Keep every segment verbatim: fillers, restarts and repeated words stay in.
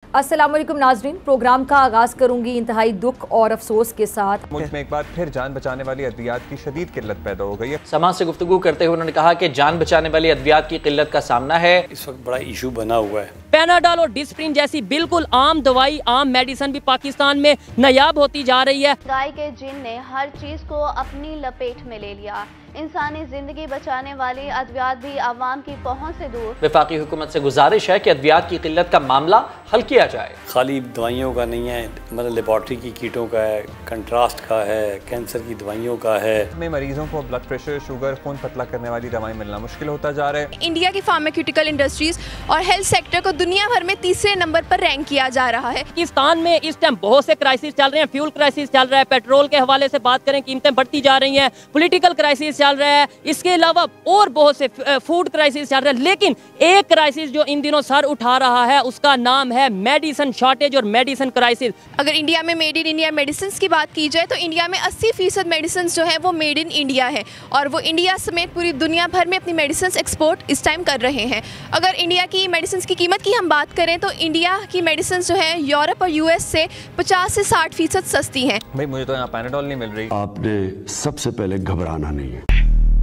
अस्सलाम वालेकुम नाजरीन, प्रोग्राम का आगाज़ करूंगी इंतहाई दुख और अफसोस के साथ। मुल्क में एक बार फिर जान बचाने वाली अद्वियात की शदीद किल्लत पैदा हो गई है। समाज से गुफ्तगू करते हुए उन्होंने कहा कि जान बचाने वाली अद्वियात की किल्लत का सामना है। इस वक्त बड़ा इशू बना हुआ है। पैनाडोल और डिस्प्रिन जैसी बिल्कुल आम दवाई, आम मेडिसिन भी पाकिस्तान में नायाब होती जा रही है। गाय के जिन ने हर चीज को अपनी लपेट में ले लिया। इंसानी जिंदगी बचाने वाली अद्वियात भी आवाम की पहुंच से दूर। वफाकी हुकूमत से गुजारिश है कि अद्वियात की किल्लत का मामला हल किया जाए। खाली दवाइयों का नहीं है, मतलब लेबॉर्ट्री की कीटों का है, कंट्रास्ट का है, कैंसर की दवाइयों का है। में मरीजों को ब्लड प्रेशर, शुगर, खून पतला करने वाली दवाएं मिलना मुश्किल होता जा रहा है। इंडिया की फार्मास्यूटिकल इंडस्ट्रीज और हेल्थ सेक्टर को दुनिया भर में तीसरे नंबर पर रैंक किया जा रहा है। पाकिस्तान में इस टाइम बहुत से क्राइसिस चल रहे हैं। फ्यूल क्राइसिस चल रहा है, पेट्रोल के हवाले से बात करें कीमतें बढ़ती जा रही हैं, पॉलिटिकल क्राइसिस चल रहा है, इसके अलावा और बहुत से फूड क्राइसिस चल रहा है। लेकिन एक क्राइसिस जो इन दिनों सर उठा रहा है उसका नाम है मेडिसिन शॉर्टेज और मेडिसिन क्राइसिस। अगर इंडिया में मेड इन इंडिया मेडिसिन की बात की जाए तो इंडिया में अस्सी फीसद मेडिसिन जो है वो मेड इन इंडिया है और वो इंडिया समेत पूरी दुनिया भर में अपनी मेडिसिन एक्सपोर्ट इस टाइम कर रहे हैं। अगर इंडिया की मेडिसिन की कीमत की हम बात करें तो इंडिया की मेडिसिन जो है यूरोप और यूएस से पचास से साठ फीसद सस्ती हैं। भाई मुझे तो यहाँ पैनाडोल नहीं मिल रही। आपने सबसे पहले घबराना नहीं है।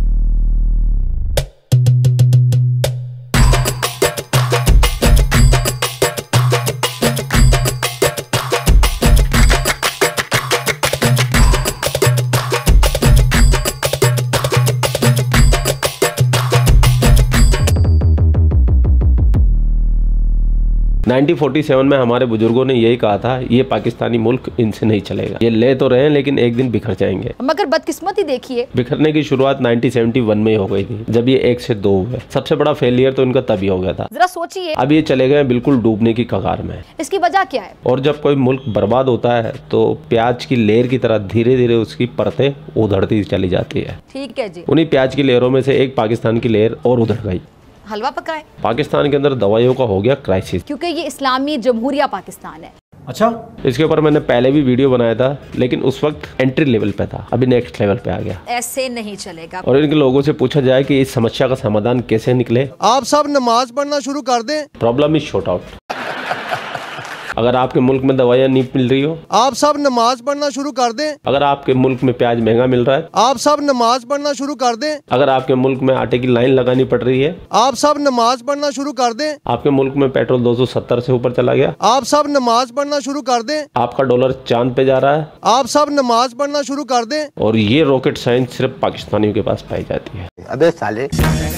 नाइनटीन फोर्टी सेवन में हमारे बुजुर्गों ने यही कहा था, ये पाकिस्तानी मुल्क इनसे नहीं चलेगा। ये ले तो रहे हैं लेकिन एक दिन बिखर जाएंगे। मगर बदकिस्मती देखिए, बिखरने की शुरुआत नाइनटीन सेवेंटी वन में ही हो गई थी जब ये एक से दो हुए। सबसे बड़ा फेलियर तो इनका तभी हो गया था। जरा सोचिए, अब ये चले गए बिल्कुल डूबने की कगार में। इसकी वजह क्या है? और जब कोई मुल्क बर्बाद होता है तो प्याज की लेयर की तरह धीरे धीरे उसकी परतें उधड़ती चली जाती है। ठीक है जी। उन्हीं प्याज की लेयरों में से एक पाकिस्तान की लेयर और उधड़ गई। हलवा पकाए। पाकिस्तान के अंदर दवाइयों का हो गया क्राइसिस, क्योंकि ये इस्लामी जमहूरिया पाकिस्तान है। अच्छा, इसके ऊपर मैंने पहले भी वीडियो बनाया था लेकिन उस वक्त एंट्री लेवल पे था, अभी नेक्स्ट लेवल पे आ गया। ऐसे नहीं चलेगा। और इनके लोगों से पूछा जाए कि इस समस्या का समाधान कैसे निकले। आप सब नमाज पढ़ना शुरू कर दें। Problem is short out. अगर आपके मुल्क में दवाइयाँ नहीं मिल रही हो, आप सब नमाज पढ़ना शुरू कर दें। अगर आपके मुल्क में प्याज महंगा मिल रहा है, आप सब नमाज पढ़ना शुरू कर दें। अगर आपके मुल्क में आटे की लाइन लगानी पड़ रही है, आप सब नमाज पढ़ना शुरू कर दें। आपके मुल्क में पेट्रोल दो सौ सत्तर से ऊपर चला गया, आप सब नमाज पढ़ना शुरू कर दें। आपका डॉलर चांद पे जा रहा है, आप सब नमाज पढ़ना शुरू कर दें। और ये रॉकेट साइंस सिर्फ पाकिस्तानियों के पास पाई जाती है। अबे साले,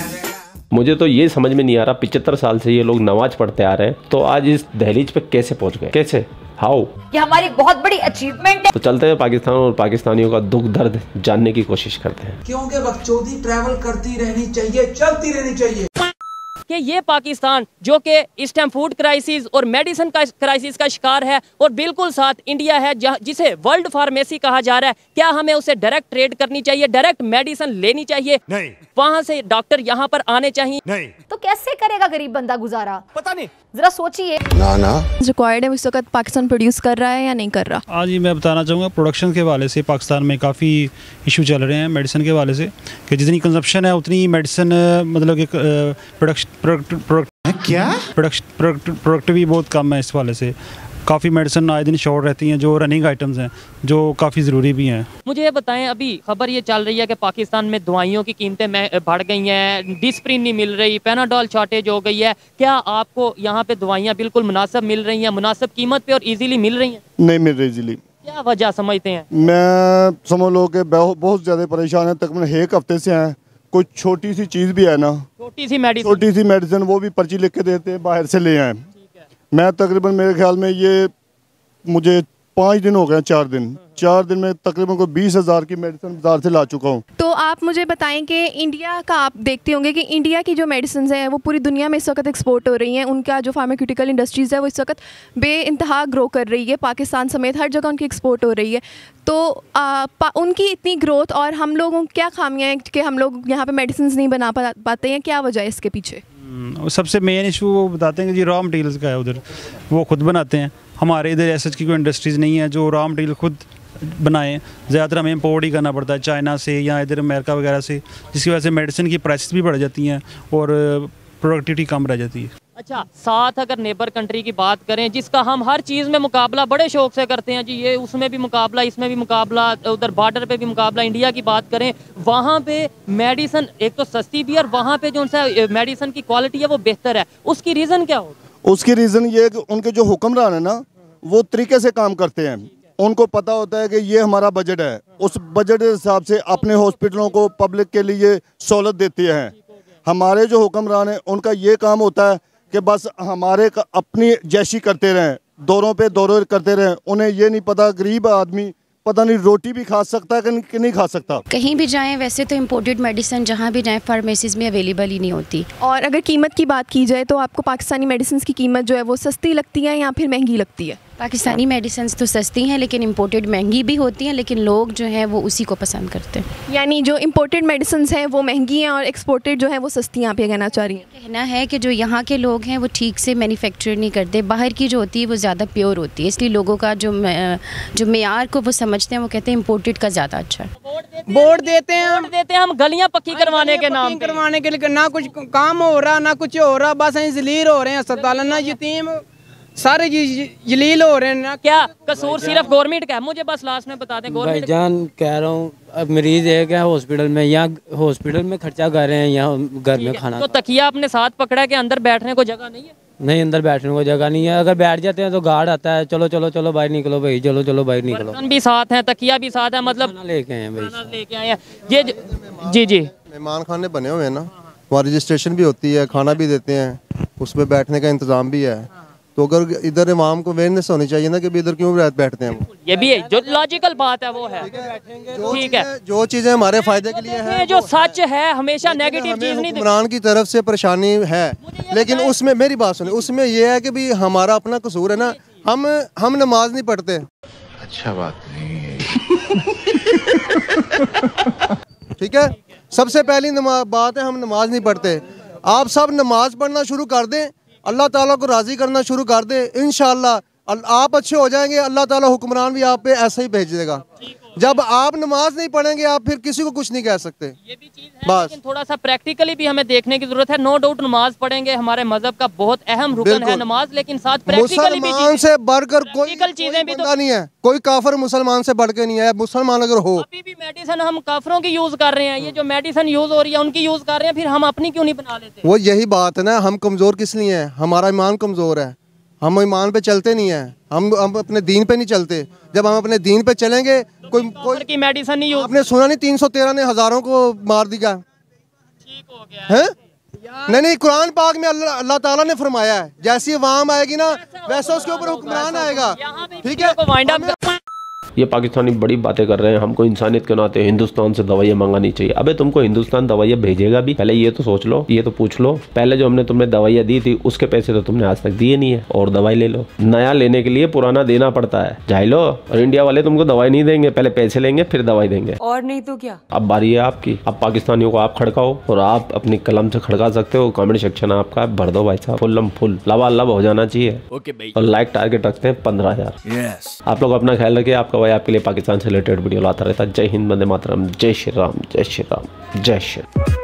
मुझे तो ये समझ में नहीं आ रहा, पिछहत्तर साल से ये लोग नमाज पढ़ते आ रहे हैं तो आज इस दहलीज पे कैसे पहुंच गए? कैसे? हाउ? ये हमारी बहुत बड़ी अचीवमेंट है। तो चलते हैं पाकिस्तान और पाकिस्तानियों का दुख दर्द जानने की कोशिश करते हैं। क्योंकि बकचोदी ट्रैवल करती रहनी चाहिए, चलती रहनी चाहिए। कि ये पाकिस्तान जो कि इस टाइम फूड क्राइसिस और मेडिसिन का क्राइसिस का शिकार है और बिल्कुल साथ इंडिया है जिसे वर्ल्ड फार्मेसी कहा जा रहा है, क्या हमें उसे डायरेक्ट ट्रेड करनी चाहिए, डायरेक्ट मेडिसिन लेनी चाहिए? नहीं। वहाँ से डॉक्टर यहाँ पर आने चाहिए? नहीं। तो कैसे करेगा गरीब बंदा गुजारा? पता नहीं, जरा सोचिए। ना ना रिक्वायर्ड है, इस वक्त पाकिस्तान प्रोड्यूस कर रहा है या नहीं कर रहा? आज ही मैं बताना चाहूँगा, प्रोडक्शन के हवाले से पाकिस्तान में काफ़ी इशू चल रहे हैं मेडिसिन के हवाले से कि जितनी कंजप्शन है उतनी मेडिसिन मतलब कि प्रोडक्शन प्रोडक्ट प्रोडक्ट क्या प्रोडक्ट प्रोडक्ट प्रोडक्ट भी बहुत कम है। इस वाले से काफ़ी मेडिसिन आए दिन शॉर्ट रहती हैं जो रनिंग आइटम्स हैं जो काफ़ी ज़रूरी भी हैं। मुझे ये बताएं, अभी खबर ये चल रही है कि पाकिस्तान में दवाइयों की कीमतें में बढ़ गई हैं, डिस्प्रिन नहीं मिल रही, पैनाडोल शॉर्टेज हो गई है। क्या आपको यहाँ पे दवाइयाँ बिल्कुल मुनासिब मिल रही हैं, मुनासिब कीमत पे और इजीली मिल रही हैं? नहीं मिल रही इजीली। क्या वजह समझते हैं? मैं समझ लो कि बहुत ज़्यादा परेशान है, तकरीबन एक हफ्ते से हैं। कोई छोटी सी चीज़ भी है ना, छोटी सी मेडिसिन छोटी सी मेडिसिन वो भी पर्ची लिख के देते हैं, बाहर से ले आए। मैं तकरीबन मेरे ख्याल में ये मुझे पाँच दिन हो गए, चार दिन चार दिन में तकरीबन को बीस हज़ार की मेडिसिन बाजार से ला चुका हूँ। तो आप मुझे बताएं कि इंडिया का आप देखते होंगे कि इंडिया की जो मेडिसिन है वो पूरी दुनिया में इस वक्त एक्सपोर्ट हो रही हैं। उनका जो फार्मास्यूटिकल इंडस्ट्रीज़ है वो इस वक्त बेइंतहा ग्रो कर रही है, पाकिस्तान समेत हर जगह उनकी एक्सपोर्ट हो रही है। तो आ, उनकी इतनी ग्रोथ और हम लोगों क्या खामियाँ हैं कि हम लोग यहाँ पर मेडिसिन नहीं बना पाते हैं, क्या वजह है इसके पीछे? सबसे मेन इशू वो बताते हैं कि जी रॉ मटेरियल्स का है, उधर वो खुद बनाते हैं। हमारे इधर ऐसा की कोई इंडस्ट्रीज़ नहीं है जो रॉ मटेरियल खुद बनाएं। ज़्यादातर हमें इम्पोर्ट ही करना पड़ता है चाइना से या इधर अमेरिका वगैरह से, जिसकी वजह से मेडिसिन की प्राइसेस भी बढ़ जाती हैं और प्रोडक्टिविटी कम रह जाती है। अच्छा, साथ अगर नेबर कंट्री की बात करें जिसका हम हर चीज़ में मुकाबला बड़े शौक से करते हैं जी, ये उसमें भी मुकाबला, इसमें भी मुकाबला, उधर बॉर्डर पे भी मुकाबला, इंडिया की बात करें वहाँ पे मेडिसिन एक तो सस्ती भी और वहाँ पे जो सा मेडिसिन की क्वालिटी है वो बेहतर है, उसकी रीज़न क्या होगा? उसकी रीज़न ये है कि उनके जो हुक्मरान है ना वो तरीके से काम करते हैं। उनको पता होता है कि ये हमारा बजट है, उस बजट के हिसाब से अपने हॉस्पिटलों को पब्लिक के लिए सहूलत देते हैं। हमारे जो हुक्मरान हैं उनका ये काम होता है कि बस हमारे अपनी जैशी करते रहें, दौरों पे दौरे करते रहें। उन्हें ये नहीं पता गरीब आदमी पता नहीं रोटी भी खा सकता है कि नहीं खा सकता। कहीं भी जाएं वैसे तो इम्पोर्टेड मेडिसिन जहाँ भी जाएं फार्मेसीज में अवेलेबल ही नहीं होती। और अगर कीमत की बात की जाए तो आपको पाकिस्तानी मेडिसिन की कीमत जो है वो सस्ती लगती है या फिर महंगी लगती है? पाकिस्तानी मेडिसिन तो सस्ती हैं लेकिन इम्पोर्टेड महंगी भी होती हैं, लेकिन लोग जो हैं वो उसी को पसंद करते हैं। यानी जो इम्पोर्टेड मेडिसिन हैं वो महंगी हैं और एक्सपोर्टेड जो है वो सस्ती हैं, आप ये कहना चाह रही हैं? कहना है कि जो यहाँ के लोग हैं वो ठीक से मैन्युफैक्चर नहीं करते, बाहर की जो होती है वो ज़्यादा प्योर होती है, इसलिए लोगों का जो जो मेयार को वो समझते हैं वो कहते हैं इम्पोर्टेड का ज़्यादा अच्छा है। वोट देते हैं हम देते हैं हम गलियाँ पक्की करवाने के नाम करवाने के लिए, ना कुछ काम हो रहा ना कुछ हो रहा, बस जलील हो रहे हैं अस्पताल, ना यतीम सारे जलील हो रहे हैं ना। क्या कसूर सिर्फ गवर्नमेंट का है? मुझे बस लास्ट में बता दें। गवर्नमेंट भाईजान कह रहा हूँ, अब मरीज एक है हॉस्पिटल में, यहाँ हॉस्पिटल में खर्चा कर रहे हैं, यहाँ घर में खाना। तो तकिया अपने साथ पकड़ा के अंदर बैठने को जगह नहीं है? नहीं, अंदर बैठने को जगह नहीं है। अगर बैठ जाते हैं तो गार्ड आता है, चलो चलो चलो बाहर निकलो भाई, चलो चलो बाहर निकलो। बर्तन भी साथ है, तकिया भी साथ है, मतलब लेके आए भाई, लेके आए हैं ये। जी जी, मेहमान खाने बने हुए हैं ना, वहाँ रजिस्ट्रेशन भी होती है, खाना भी देते हैं, उसमें बैठने का इंतजाम भी है। तो अगर इधर इमाम को अवेयरनेस होनी चाहिए ना कि इधर क्यों बैठते हैं वो, ये भी है जो लॉजिकल बात है वो है। ठीक है, जो चीजें हमारे फायदे के लिए है, जो सच है हमेशा नेगेटिव चीज नहीं। हुक्मरान की तरफ से परेशानी है, लेकिन उसमें मेरी बात सुनिए, उसमें यह है कि भी हमारा अपना कसूर है ना, हम हम नमाज नहीं पढ़ते। अच्छा बात नहीं है। ठीक है, सबसे पहली बात है हम नमाज नहीं पढ़ते। आप सब नमाज पढ़ना शुरू कर दें, अल्लाह ताला को राज़ी करना शुरू कर दे, इंशाअल्लाह आप अच्छे हो जाएंगे, अल्लाह ताला हुक्मरान भी आप पे ऐसे ही भेज देगा। जब आप नमाज नहीं पढ़ेंगे आप फिर किसी को कुछ नहीं कह सकते। ये भी चीज है, बस लेकिन थोड़ा सा प्रैक्टिकली भी हमें देखने की जरूरत है। नो डाउट नमाज पढ़ेंगे, हमारे मजहब का बहुत अहम रुकन है नमाज, लेकिन साथ प्रैक्टिकली भी मुसलमान से बढ़कर कोई चीजें भी तो नहीं है, कोई काफिर मुसलमान से बढ़ के नहीं है। मुसलमान अगर हो, अभी भी मेडिसिन हम काफिरों की यूज कर रहे हैं, ये जो मेडिसिन यूज हो रही है उनकी यूज कर रहे हैं, फिर हम अपनी क्यों नहीं बना लेते? वो यही बात है ना, हम कमजोर किस लिए हैं? हमारा ईमान कमजोर है, हम ईमान पे चलते नहीं है, हम हम अपने दीन पे नहीं चलते। जब हम अपने दीन पे चलेंगे, कोई कोई की मेडिसिन नहीं, आपने सुना नहीं तीन सौ तेरह ने हजारों को मार दिया? ठीक हो गया है? नहीं नहीं, कुरान पाक में अल्लाह अल्लाह ताला ने फरमाया है, जैसी अवाम आएगी ना वैसा उसके ऊपर हुक्मरान आएगा। ठीक है, ये पाकिस्तानी बड़ी बातें कर रहे हैं, हमको इंसानियत के नाते हिंदुस्तान से दवाइयाँ मंगानी चाहिए। अबे तुमको हिंदुस्तान दवाइयाँ भेजेगा भी? पहले ये तो सोच लो, ये तो पूछ लो। पहले जो हमने तुम्हें दवाइयाँ दी थी उसके पैसे तो तुमने आज तक दिए नहीं है, और दवाई ले लो। नया लेने के लिए पुराना देना पड़ता है, जाइलो। और इंडिया वाले तुमको दवाई नहीं देंगे, पहले पैसे लेंगे फिर दवाई देंगे, और नहीं तो क्या। अब बारी है आपकी, अब पाकिस्तानियों को आप खड़काओ, और आप अपनी कलम से खड़का सकते हो। कमेंट सेक्शन आपका, भर दो भाई साहब, फुल फुल लबालब हो जाना चाहिए। और लाइक टारगेट रखते हैं पंद्रह हजार। आप लोग अपना ख्याल रखिए, आपका भाई आपके लिए पाकिस्तान से रिलेटेड वीडियो लाता रहता है। जय हिंद, वंदे मातरम, जय श्री राम, जय श्री राम, जय श्री राम।